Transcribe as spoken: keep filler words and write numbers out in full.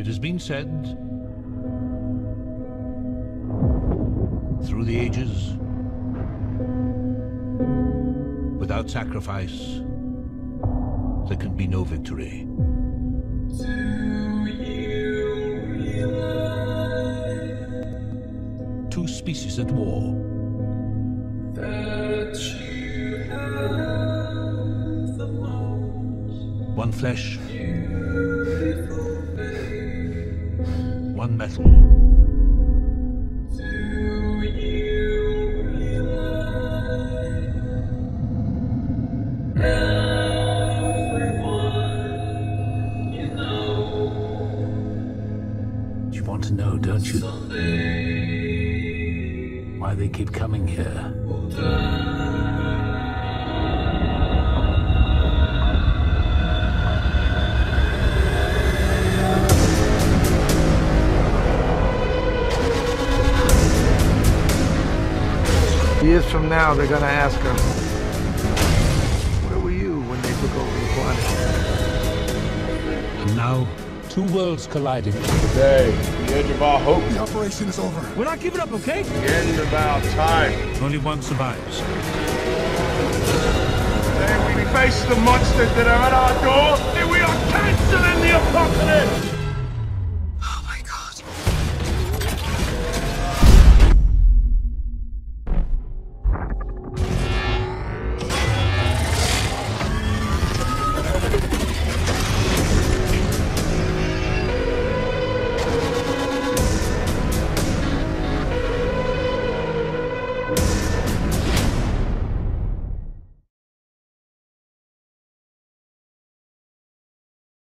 It has been said, through the ages, without sacrifice, there can be no victory. Do you realize Two species at war. that you have the most One flesh, beautiful face? one metal. Do you realize everyone you know You want to know, don't you? someday Why they keep coming here. will die? Years from now, they're gonna ask us, where were you when they took over the planet? And now, two worlds colliding. Today, the edge of our hope. The operation is over. We're not giving up, okay? The end of our time. Only one survives. Today we face the monsters that are at our door, and we are canceling the apocalypse!